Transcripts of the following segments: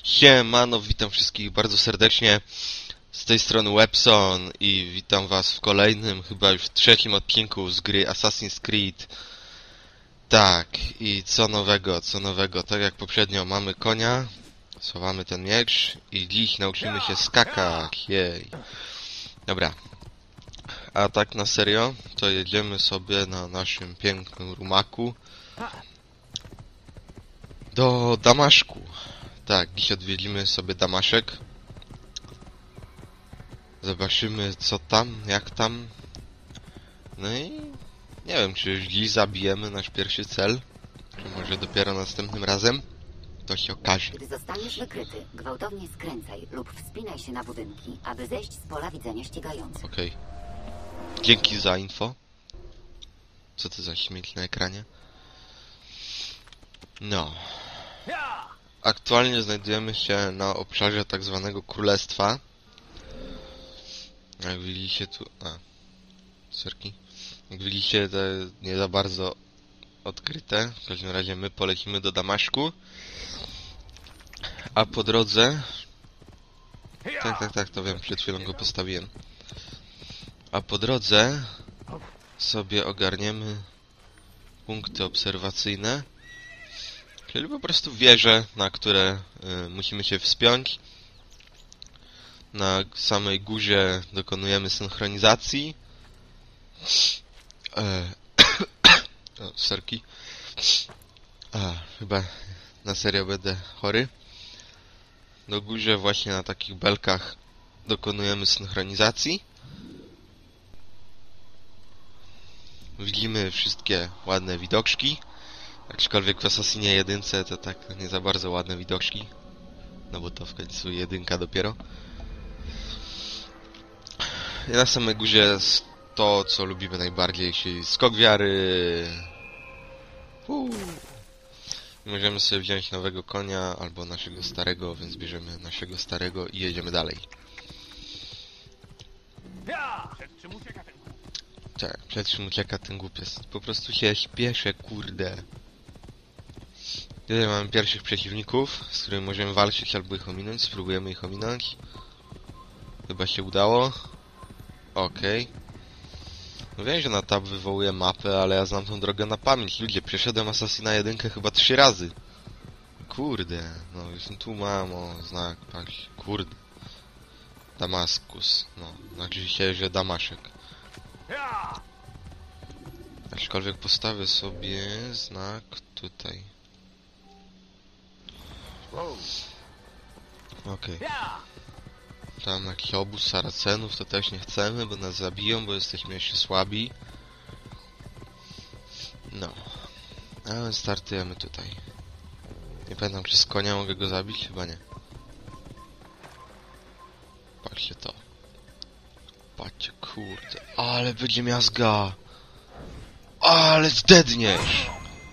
Siemano, witam wszystkich bardzo serdecznie. Z tej strony Webson i witam was w kolejnym, chyba już trzecim odcinku z gry Assassin's Creed. Tak, i co nowego, tak jak poprzednio mamy konia, schowamy ten miecz i dziś nauczymy się skakać, jej. Dobra, a tak na serio, to jedziemy sobie na naszym pięknym rumaku do Damaszku. Tak, dziś odwiedzimy sobie Damaszek. Zobaczymy co tam, jak tam. No i nie wiem, czy dziś zabijemy nasz pierwszy cel, czy może dopiero następnym razem. To się okaże. Gdy zostaniesz wykryty, gwałtownie skręcaj lub wspinaj się na budynki, aby zejść z pola widzenia ścigających. Okej. Dzięki za info. Co to za śmieć na ekranie? No. Aktualnie znajdujemy się na obszarze tak zwanego królestwa. Jak widzicie tu... Serki. Jak widzicie, to nie za bardzo odkryte. W każdym razie my polecimy do Damaszku. A po drodze... Tak, to wiem, przed chwilą go postawiłem. A po drodze sobie ogarniemy punkty obserwacyjne. Czyli po prostu wieże, na które musimy się wspiąć. Na samej górze dokonujemy synchronizacji. O, serki. Chyba na serio będę chory. Do górze właśnie na takich belkach dokonujemy synchronizacji. Widzimy wszystkie ładne widoczki. Aczkolwiek w Assassinie 1 to tak nie za bardzo ładne widoczki. No bo to w końcu 1 dopiero. I na samej górze jest to, co lubimy najbardziej, czyli skok wiary. Możemy sobie wziąć nowego konia albo naszego starego, więc bierzemy naszego starego i jedziemy dalej. Tak, przed czym ucieka ten głupiec. Po prostu się śpieszę, kurde. Tutaj mamy pierwszych przeciwników, z którymi możemy walczyć albo ich ominąć. Spróbujemy ich ominąć. Chyba się udało. Okej. No wiem, że na tab wywołuje mapę, ale ja znam tą drogę na pamięć. Ludzie, przeszedłem Assassina 1 chyba 3 razy. Kurde, no już tu mam, znak, patrz, kurde. Damaskus, no, znaczy się, że Damaszek. Aczkolwiek postawię sobie znak tutaj. Okej. Tam jakiś obóz Saracenów to też nie chcemy, bo nas zabiją, bo jesteśmy jeszcze słabi. No. Ale startujemy tutaj. Nie pamiętam, czy z konia mogę go zabić? Chyba nie. Patrzcie to. Patrzcie, kurde. Ale będzie miazga! Ale zdedniesz!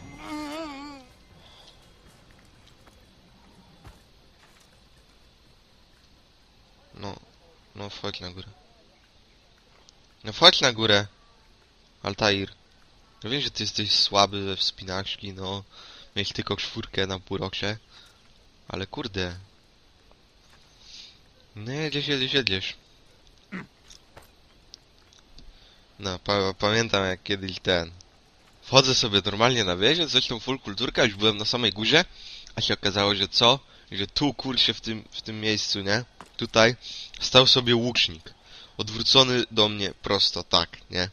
No wchodź na górę. No wchodź na górę! Altair. Ja wiem, że ty jesteś słaby we wspinaczki, no. Mieć tylko 4 na półroksie. Ale kurde. No jedziesz. No, pamiętam jak kiedyś wchodzę sobie normalnie na wieżę, coś tam full kulturka, już byłem na samej górze, a się okazało, że co? Że tu, kurczę, w tym miejscu, nie? Tutaj stał sobie łucznik. Odwrócony do mnie prosto, tak, nie?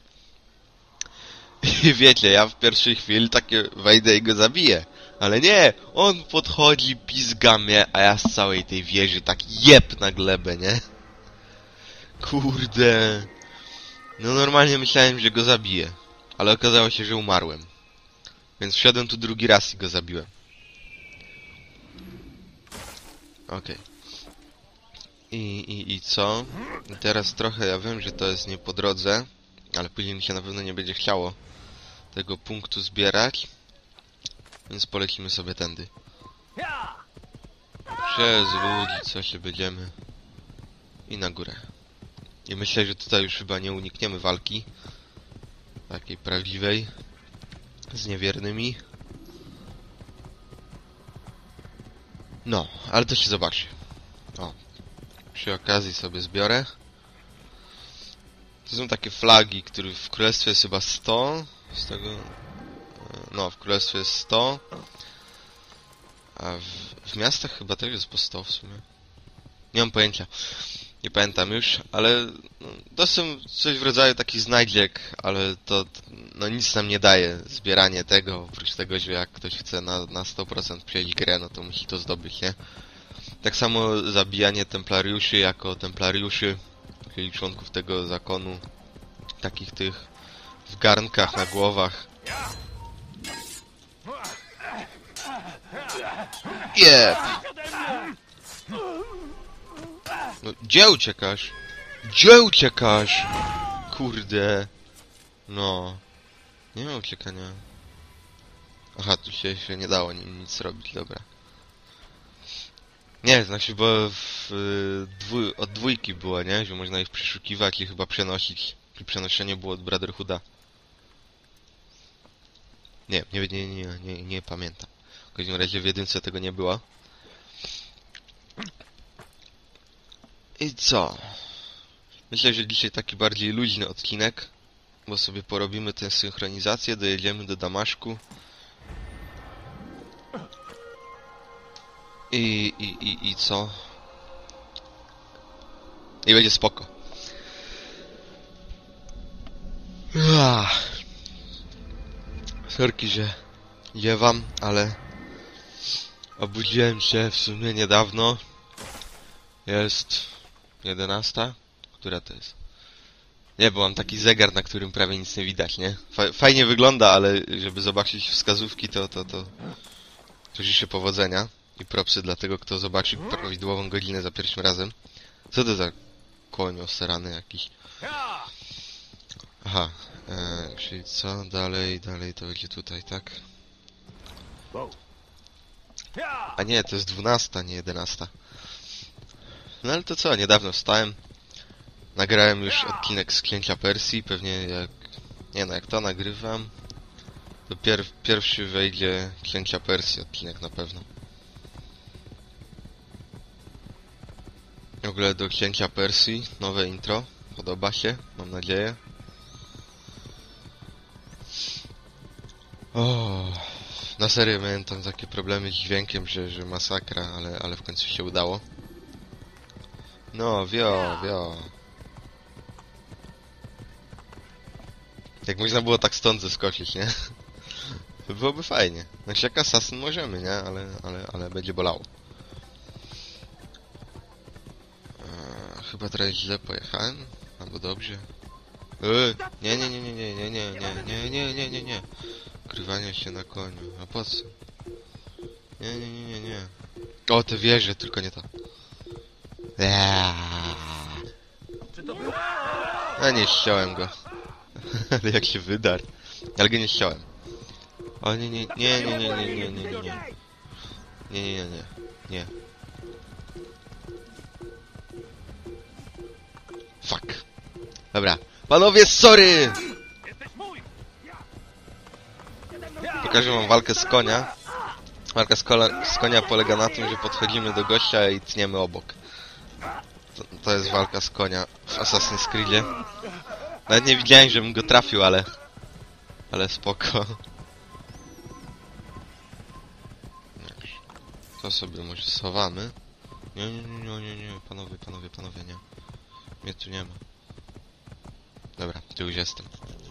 I wiecie, ja w pierwszej chwili takie wejdę i go zabiję. Ale nie! On podchodzi, pizga mnie, a ja z całej tej wieży tak jeb na glebę, nie? Kurde. No normalnie myślałem, że go zabiję. Ale okazało się, że umarłem. Więc wszedłem tu drugi raz i go zabiłem. Okej. I co? I teraz trochę ja wiem, że to jest nie po drodze, ale później mi się na pewno nie będzie chciało tego punktu zbierać. Więc polecimy sobie tędy. Przez ludzi, co się będziemy. I na górę. I myślę, że tutaj już chyba nie unikniemy walki. Takiej prawdziwej. Z niewiernymi. No, ale to się zobaczy. O, przy okazji sobie zbiorę. To są takie flagi, których w królestwie jest chyba 100. Z tego... No, w królestwie jest 100. A w miastach chyba też jest po 100 w sumie. Nie mam pojęcia. Nie pamiętam już, ale no, to są coś w rodzaju takich znajdziek, ale to no nic nam nie daje zbieranie tego, oprócz tego, że jak ktoś chce na 100% przejść grę, no to musi to zdobyć, nie? Tak samo zabijanie templariuszy jako templariuszy, czyli członków tego zakonu, takich tych w garnkach na głowach. Jep! No, gdzie uciekasz? Gdzie uciekasz? Kurde. No. Nie ma uciekania. Aha, tu się nie dało nic robić, dobra. Nie, znaczy, bo od dwójki było, nie? Że można ich przeszukiwać i chyba przenosić. Czy przenoszenie było od Brotherhooda. Nie pamiętam. W każdym razie w jedynce tego nie było. I co? Myślę, że dzisiaj taki bardziej luźny odcinek, bo sobie porobimy tę synchronizację, dojedziemy do Damaszku. I co? I będzie spoko. Sorki, że ziewam, ale obudziłem się w sumie niedawno. Jest 11? Która to jest? Nie, bo mam taki zegar, na którym prawie nic nie widać, nie? Fajnie wygląda, ale żeby zobaczyć wskazówki, to życzę powodzenia. I propsy dla tego, kto zobaczy prawidłową godzinę za pierwszym razem. Co to za koń ostarany jakiś? Aha, czyli co? Dalej to będzie tutaj, tak? A nie, to jest 12, nie 11. No ale to co, niedawno wstałem. Nagrałem już odcinek z Księcia Persji, pewnie jak... Nie no, jak to nagrywam, to pierwszy wejdzie Księcia Persji odcinek na pewno. W ogóle do Księcia Persji, nowe intro, podoba się, mam nadzieję. O, na serio miałem tam takie problemy z dźwiękiem, że masakra, ale w końcu się udało. No, wio. Jak można było tak stąd zeskoczyć, nie? Byłoby fajnie. Znaczy jak asasyn możemy, nie? Ale będzie bolało. Chyba teraz źle pojechałem? Albo dobrze? Nie. Ukrywanie się na koniu. A po co? Nie. O, te wieże, tylko nie to. A nie ściąłem go. Ale jak się wydarł. Ale go nie ściąłem. O nie. Nie. Fuck. Dobra. Panowie, sorry! Pokażę wam walkę z konia. Walka z konia polega na tym, że podchodzimy do gościa i tniemy obok. To jest walka z konia w Assassin's Creedzie. Nawet nie widziałem, żebym go trafił, ale spoko. To sobie może schowamy. Nie. Panowie, nie. Mnie tu nie ma. Dobra, tu już jestem.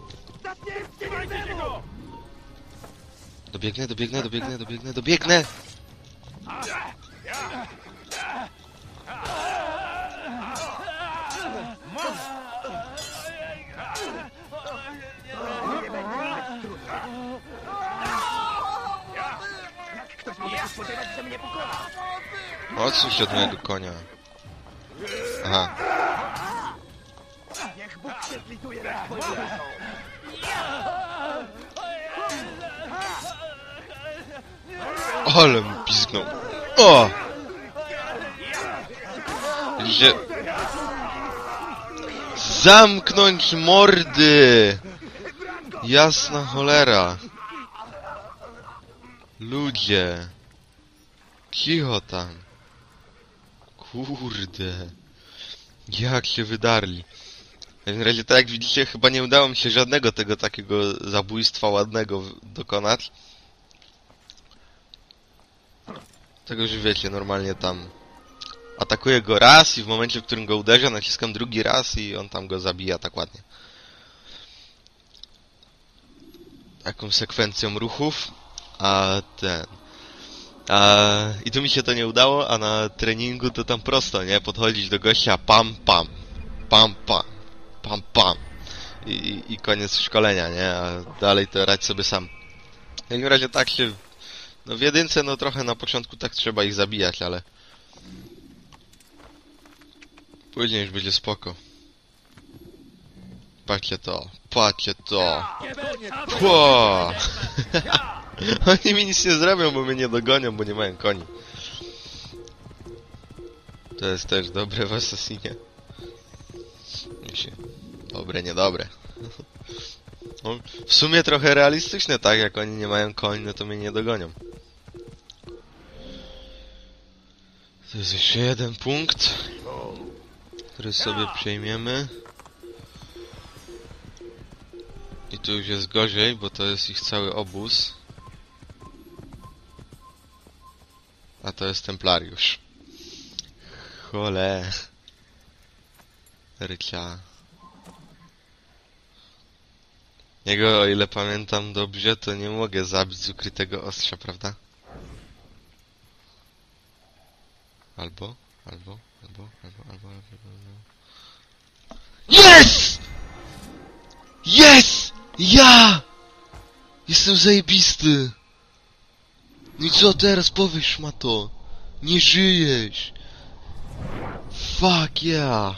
Dobiegnę! Odsuń się od mojego konia. Aha. Niech Bóg się zlituje nad twoją duszą. Ale mi pizgnął. O! Że... Zamknąć mordy! Jasna cholera. Ludzie. Cicho tam. Kurde. Jak się wydarli. W każdym razie, tak jak widzicie, chyba nie udało mi się żadnego tego takiego zabójstwa ładnego dokonać. Tego, że wiecie, normalnie tam atakuję go raz i w momencie, w którym go uderzę, naciskam drugi raz i on tam go zabija tak ładnie. Taką sekwencją ruchów. I tu mi się to nie udało, a na treningu to tam prosto, nie? Podchodzić do gościa, pam, pam, pam, pam, pam, pam. I koniec szkolenia, nie? A dalej to radź sobie sam. W każdym razie tak się... No w jedynce, no trochę na początku tak trzeba ich zabijać, ale... Później już będzie spoko. Patrzcie to, patrzcie to. Pło! Oni mi nic nie zrobią, bo mnie nie dogonią, bo nie mają koni. To jest też dobre w Assassinie. Dobre, niedobre. No, w sumie trochę realistyczne, tak? Jak oni nie mają koni, no to mnie nie dogonią. To jest jeszcze jeden punkt, który sobie przejmiemy. I tu już jest gorzej, bo to jest ich cały obóz. A to jest Templariusz. Chole. Rycia. Jego, o ile pamiętam dobrze, to nie mogę zabić z ukrytego ostrza, prawda? Albo. Yes! Yes! Ja! Jestem zajebisty! No i co teraz powiesz, szmato? Nie żyjesz! Fuck yeah!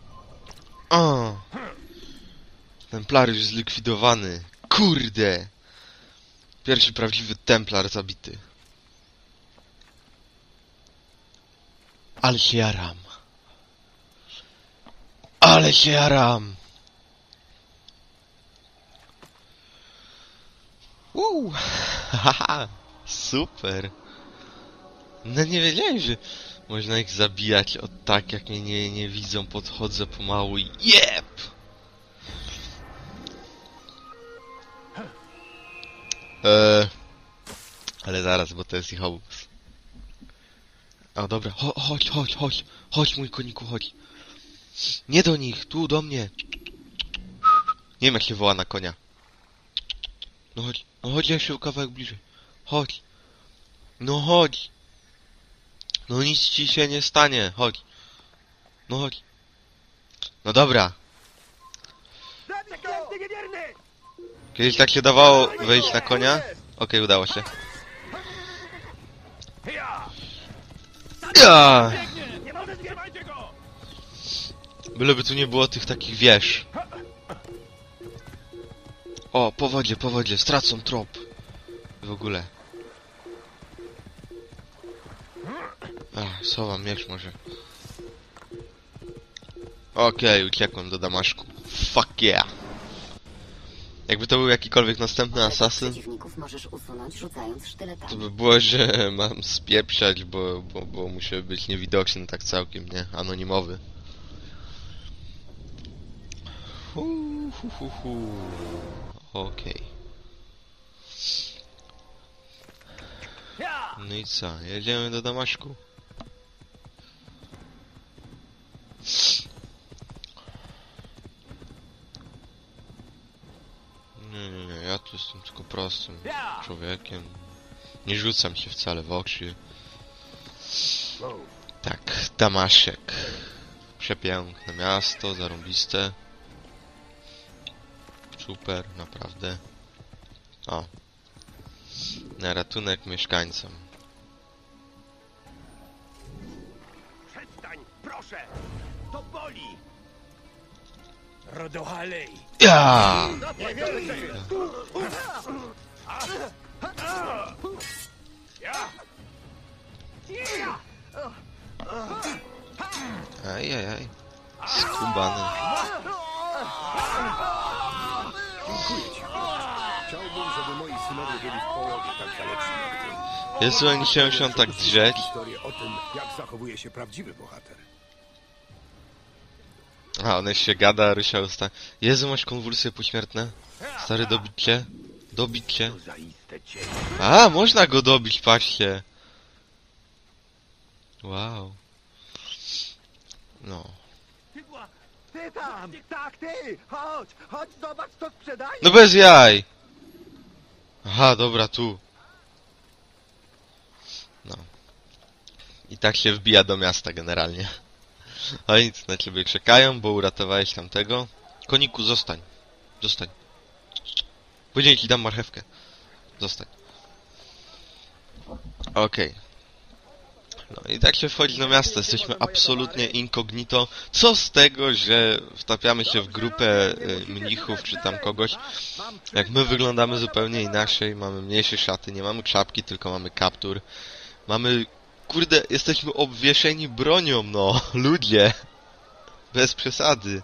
Templariusz zlikwidowany. Kurde! Pierwszy prawdziwy Templar zabity. Ale się jaram. Ale się jaram! Haha! Super! No nie wiedziałem, że można ich zabijać od tak, jak mnie nie widzą, podchodzę pomału i jeb! Ale zaraz, bo to jest ich obóz. O, dobra, chodź mój koniku, chodź. Nie do nich, tu do mnie. Nie wiem jak się woła na konia. No chodź jeszcze kawałek bliżej. Chodź. No chodź. No nic ci się nie stanie, chodź. No chodź. No dobra. Kiedyś tak się dawało wejść na konia. Okej, udało się. Ja! Byleby tu nie było tych takich wież. O, po wodzie, stracą trop. W ogóle. Schowam miecz może. Okej, uciekłem do Damaszku. Fuck yeah! Jakby to był jakikolwiek następny asasyn, Przeciwników możesz usunąć, rzucając sztyletami. to by było, że mam spieprzać, bo muszę być niewidoczny tak całkiem, nie? Anonimowy. Okej. No i co? Jedziemy do Damaszku. Nie, ja tu jestem tylko prostym człowiekiem. Nie rzucam się wcale w oczy. Tak, Damaszek. Przepiękne miasto, zarąbiste. Super, naprawdę. O. Na ratunek mieszkańcom. Przestań, proszę! To boli! Rodohalej! Ja! Ajajaj. Skubany. Dziękuję ci. Chciałbym, żeby moi synowie wiedzieli w połowie tak zaleczni jak ty. Jezu, oni się tak drzeć. Historię o tym, jak zachowuje się prawdziwy bohater. A, on się gada, Rysia usta. Jezu, masz konwulsje pośmiertne? Stary, dobić cię? Dobić cię? To zaiste cień. A, można go dobić, patrzcie. Wow. No. Ty tam! Tak, ty! Chodź! Chodź, zobacz, co sprzedaję! No bez jaj! Aha, dobra, tu. No. I tak się wbija do miasta generalnie. A nic, na ciebie czekają, bo uratowałeś tamtego. Koniku, zostań. Zostań. Później ci dam marchewkę. Zostań. Okej. No i tak się wchodzi do miasta. Jesteśmy absolutnie incognito. Co z tego, że wtapiamy się w grupę mnichów czy tam kogoś, jak my wyglądamy zupełnie inaczej. Mamy mniejsze szaty, nie mamy czapki, tylko mamy kaptur. Mamy... Kurde, jesteśmy obwieszeni bronią, no. Ludzie. Bez przesady.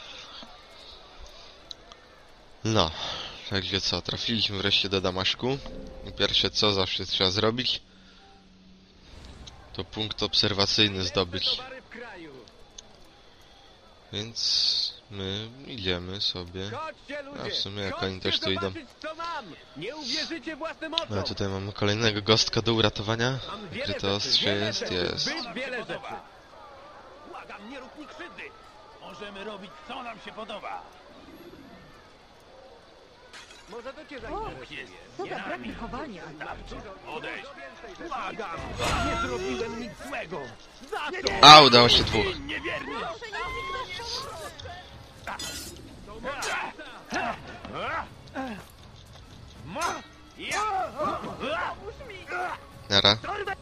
No. Także co, trafiliśmy wreszcie do Damaszku. I pierwsze co zawsze trzeba zrobić, to punkt obserwacyjny zdobyć. Więc my idziemy sobie. A w sumie jak oni też tu idą. Nie uwierzycie własnym oczom! A tutaj mamy kolejnego gostka do uratowania. Gdzie to ostrze jest? Jest. Zbyt wiele rzeczy. Błagam, nie rób mi krzywdy. Możemy robić, co nam się podoba. Może to cię zainteresuje. Co za brak wychowania. Odejdź. Błagam, nie zrobiłem nic złego. Za to! A, udało się dwóch. Niewierny! Nara.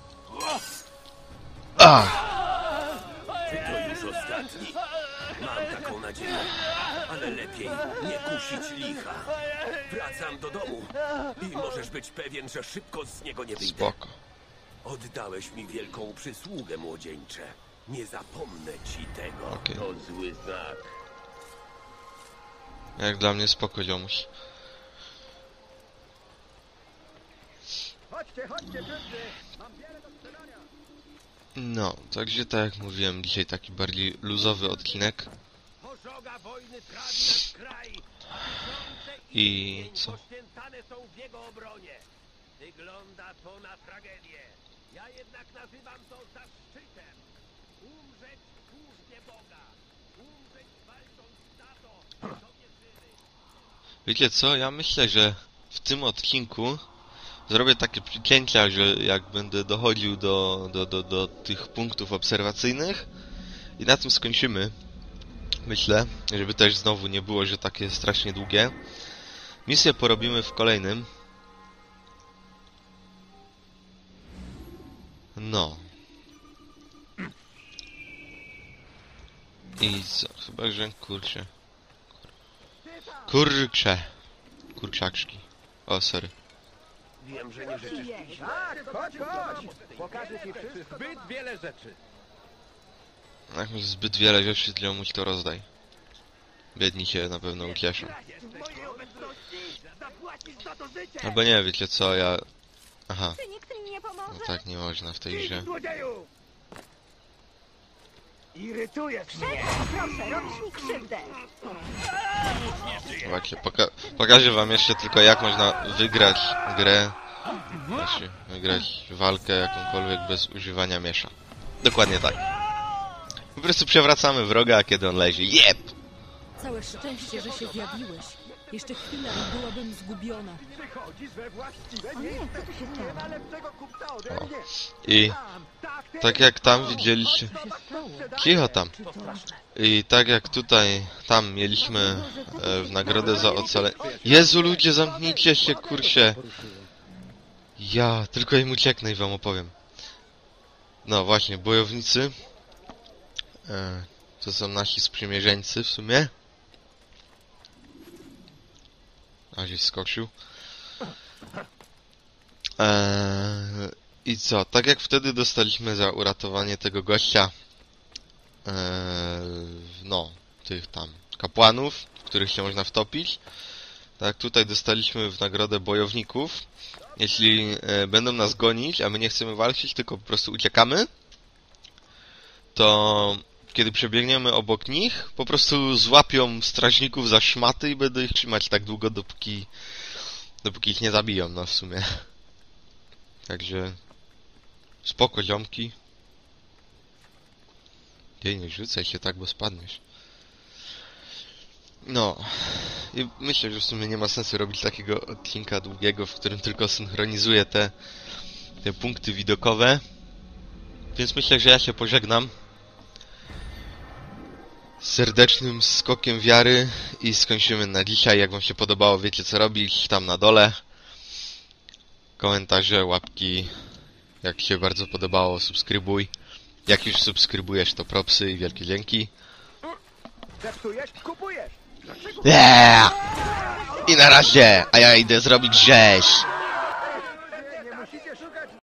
A! To już ostatni. Mam taką nadzieję. Ale lepiej nie kusić licha. Wracam do domu i możesz być pewien, że szybko z niego nie wyjdę. Spoko. Oddałeś mi wielką przysługę, młodzieńcze. Nie zapomnę ci tego. Okej. To zły znak. Jak dla mnie spoko, ziomuś. Chodźcie, wszyscy! Mam wiele do sprzedania. No, także tak jak mówiłem, dzisiaj taki bardziej luzowy odcinek. Pożoga wojny trawi nasz kraj. I co? Poświęcane są w jego obronie. Wygląda to na tragedię. Ja jednak nazywam to zaszczytem. Umrzeć w służbie Boga. Umrzeć walcząc za to, co wierzymy. Wiecie co? Ja myślę, że w tym odcinku zrobię takie przycięcia, że jak będę dochodził do tych punktów obserwacyjnych i na tym skończymy. Myślę, żeby też znowu nie było, że takie strasznie długie. Misję porobimy w kolejnym. No. I co? Chyba, że kurczę. Kurcze. Kurczaczki. O, sorry. Wiem, że nie życzysz. Tak, chodź! Pokażę ci wszystko. Zbyt wiele rzeczy. Jak masz zbyt wiele rzeczy, ziomuś, to rozdaj. Biedni się na pewno ucieszą. W mojej obecności zapłacisz za to życie! Albo nie, wiecie co, ja... Aha, Czy nikt mi nie no pomoże? tak nie można w tej grze. Złodzieju! Irytujesz mnie! Proszę, robisz mi krzywdę. Właśnie, pokażę wam jeszcze tylko jak można wygrać grę. Znaczy, wygrać walkę jakąkolwiek bez używania miesza. Dokładnie tak. Po prostu przewracamy wroga, a kiedy on leży. Jep! Całe szczęście, że się zjawiłeś. Jeszcze chwilę i byłabym zgubiona. Przychodzisz we właściwe O nie, co tu się stało? ma lepszego kupca ode O. mnie! I ty! tak jak tam widzieliście... Co się stało? Cicho tam. Czy to... I tak jak tutaj, tam mieliśmy w nagrodę za ocalenie... Jezu ludzie, zamknijcie się, kursie! Ja, tylko im ucieknę i wam opowiem. No właśnie, bojownicy. To są nasi sprzymierzeńcy w sumie. A gdzieś skoczył. I co? Tak jak wtedy dostaliśmy za uratowanie tego gościa, no, tych tam kapłanów, w których się można wtopić, Tak, tutaj dostaliśmy w nagrodę bojowników. Jeśli będą nas gonić, a my nie chcemy walczyć, tylko po prostu uciekamy, to kiedy przebiegniemy obok nich, po prostu złapią strażników za szmaty i będą ich trzymać tak długo, dopóki ich nie zabiją, no w sumie. Także spoko, ziomki. Nie rzucaj się tak, bo spadniesz. No. I myślę, że w sumie nie ma sensu robić takiego odcinka długiego, w którym tylko synchronizuję te punkty widokowe. Więc myślę, że ja się pożegnam z serdecznym skokiem wiary i skończymy na dzisiaj. Jak wam się podobało, wiecie co robić, tam na dole. Komentarze, łapki. Jak się bardzo podobało, subskrybuj. Jak już subskrybujesz, to propsy i wielkie dzięki. Zepsujesz? Kupujesz! Yeah! I na razie, a ja idę zrobić rzeź.